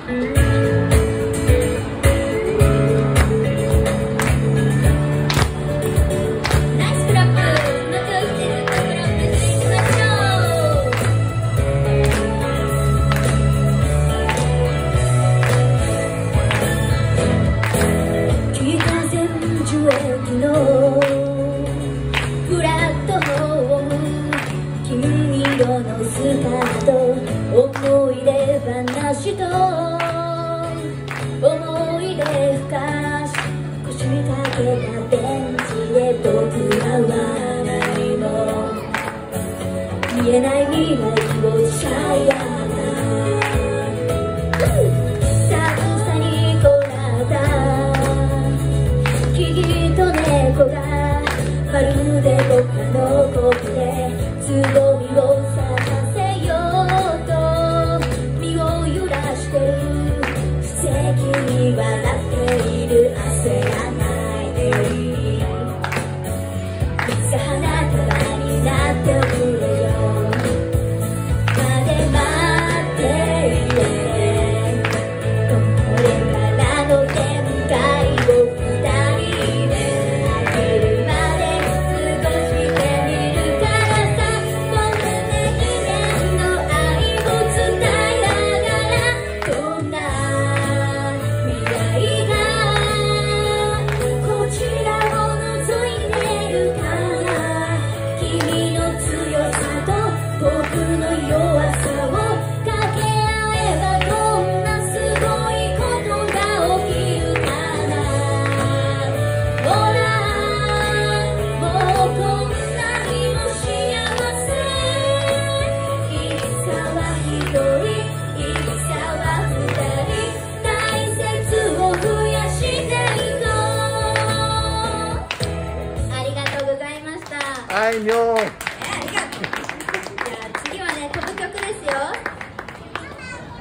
思い出話と思い出ふかし腰掛けたベンチで僕らは何も見えない未来をしゃいだ寒さにこらったキキと猫がまるで僕のことでつぼみを咲かせ笑っている焦らないでいつか花束になっておくれよまで待っていてこれからの展開を二人で飽きるまで過ごしてみるからさ僕ね記念の愛を伝えながらこんなあいみょん。